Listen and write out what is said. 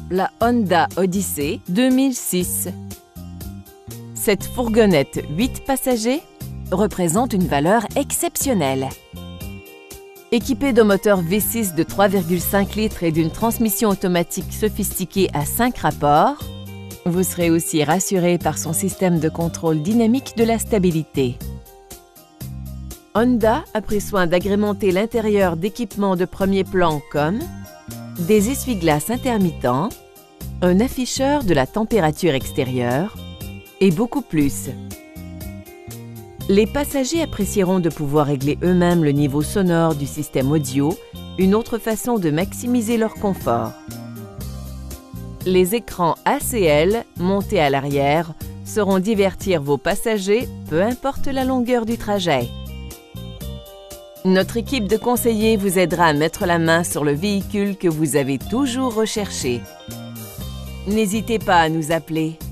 la Honda Odyssey 2006. Cette fourgonnette 8 passagers représente une valeur exceptionnelle. Équipée d'un moteur V6 de 3,5 litres et d'une transmission automatique sophistiquée à 5 rapports, vous serez aussi rassuré par son système de contrôle dynamique de la stabilité. Honda a pris soin d'agrémenter l'intérieur d'équipements de premier plan comme des essuie-glaces intermittents, un afficheur de la température extérieure et beaucoup plus. Les passagers apprécieront de pouvoir régler eux-mêmes le niveau sonore du système audio, une autre façon de maximiser leur confort. Les écrans ACL montés à l'arrière sauront divertir vos passagers, peu importe la longueur du trajet. Notre équipe de conseillers vous aidera à mettre la main sur le véhicule que vous avez toujours recherché. N'hésitez pas à nous appeler.